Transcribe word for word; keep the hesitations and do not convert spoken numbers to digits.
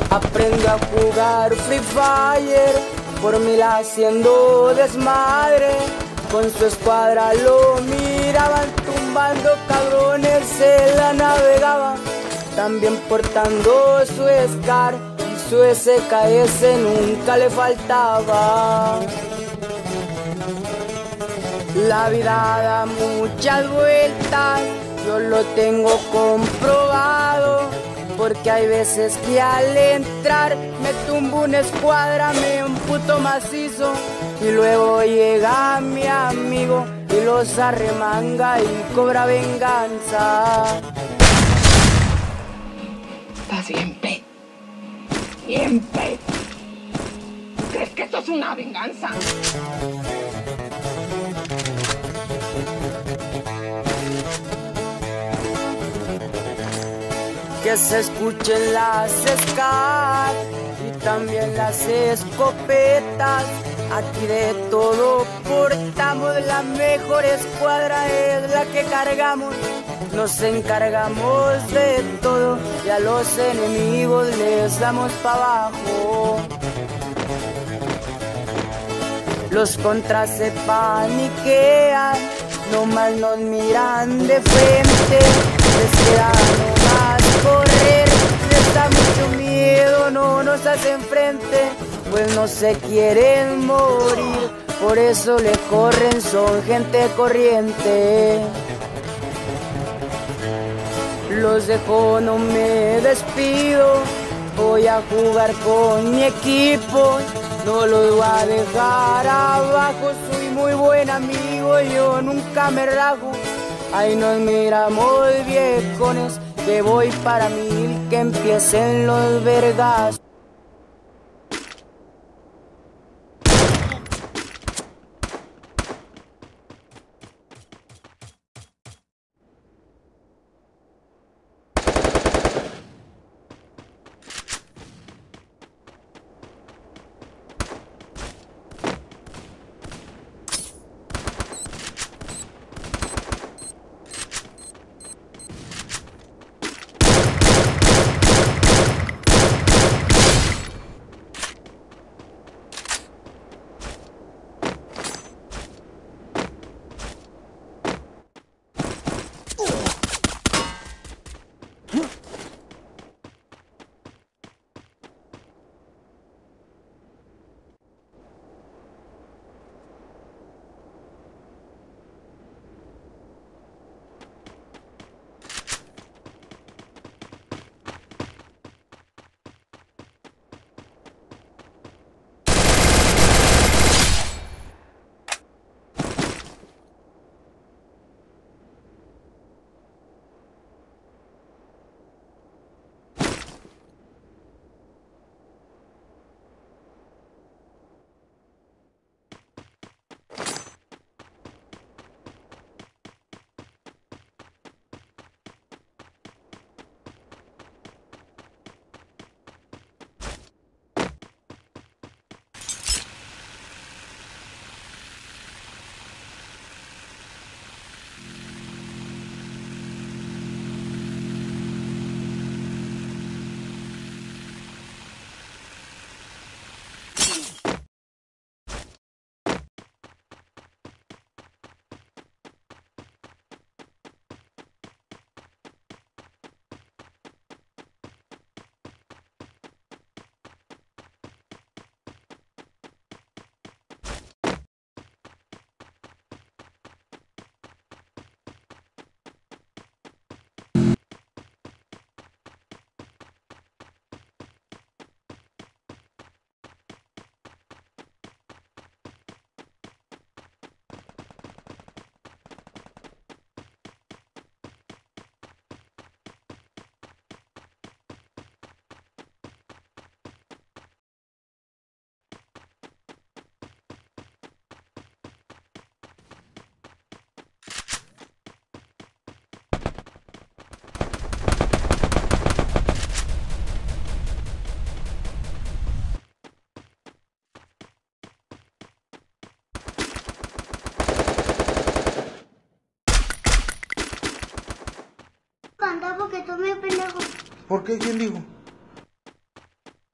Aprendo a jugar Free Fire, por mil haciendo desmadre. Con su escuadra lo miraban, tumbando cabrones se la navegaban. También portando su Scar y su S K S nunca le faltaba. La vida da muchas vueltas, yo lo tengo comprobado, porque hay veces que al entrar me tumbo una escuadra, me emputo macizo, y luego llega mi amigo y los arremanga y cobra venganza. Estás bien pedo, bien pedo. ¿Crees que esto es una venganza? Que se escuchen las Scar y también las escopetas. Aquí de todo portamos, la mejor escuadra es la que cargamos. Nos encargamos de todo y a los enemigos les damos pa' abajo. Los contras se paniquean, nomás nos miran de frente. Les queda nomás correr, les da mucho miedo, no nos hacen frente, pues no se quieren morir, por eso le corren, son gente corriente. Los dejo, no me despido, voy a jugar con mi equipo, no los voy a dejar abajo, soy muy buen amigo, yo nunca me rajo. Ahí nos miramos viejones, que voy para mil, que empiecen los vergas. Canta porque tú me pendejo. ¿Por qué? ¿Quién dijo?